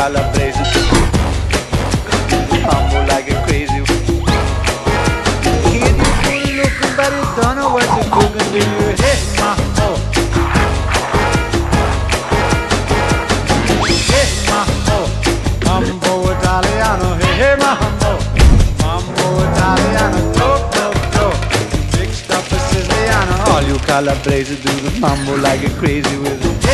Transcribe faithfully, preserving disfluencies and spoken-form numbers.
calabrese mambo like a crazy. Kid, you good looking, but you don't know what you're cooking. Do you hit mambo? Hit mambo, mambo Italiano. Hey, hey, mambo, mambo Italiano. Go, go, go. Mixed up a Siciliano. All you calabrese do the mambo like a crazy with it.